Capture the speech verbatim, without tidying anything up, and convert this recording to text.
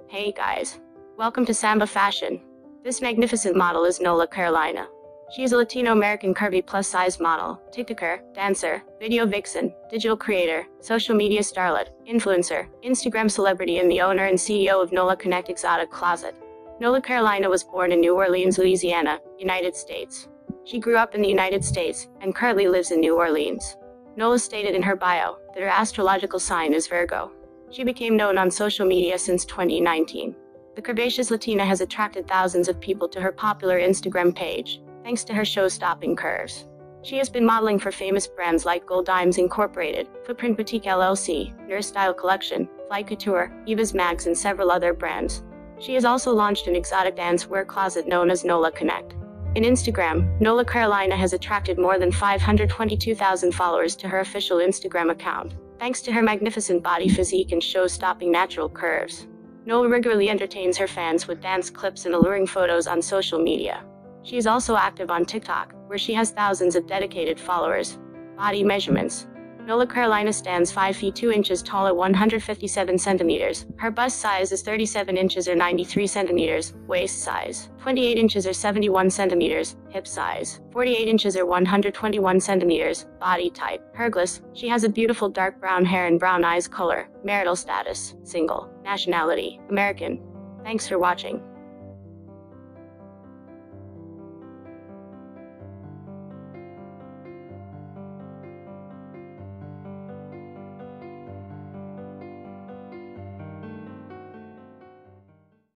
Hey guys. Welcome to Samba Fashion. This magnificent model is Nola Carolina. She is a Latino-American curvy plus-size model, TikToker, dancer, video vixen, digital creator, social media starlet, influencer, Instagram celebrity and the owner and C E O of Nola Connect Exotic Closet. Nola Carolina was born in New Orleans, Louisiana, United States. She grew up in the United States and currently lives in New Orleans. Nola stated in her bio that her astrological sign is Virgo. She became known on social media since twenty nineteen. The curvaceous Latina has attracted thousands of people to her popular Instagram page, thanks to her show-stopping curves. She has been modeling for famous brands like Gold Dimes Incorporated, Footprint Boutique L L C, Nurse Style Collection, Fly Couture, Eva's Mags and several other brands. She has also launched an exotic dance wear closet known as Nola Connect. In Instagram, Nola Carolina has attracted more than five hundred twenty-two thousand followers to her official Instagram account, thanks to her magnificent body physique and show-stopping natural curves. Nola regularly entertains her fans with dance clips and alluring photos on social media. She is also active on TikTok, where she has thousands of dedicated followers. Body measurements. Nola Carolina stands five feet two inches tall at one hundred fifty-seven centimeters. Her bust size is thirty-seven inches or ninety-three centimeters. Waist size, twenty-eight inches or seventy-one centimeters. Hip size, forty-eight inches or one hundred twenty-one centimeters. Body type, Hergless. She has a beautiful dark brown hair and brown eyes color. Marital status, single. Nationality, American. Thanks for watching.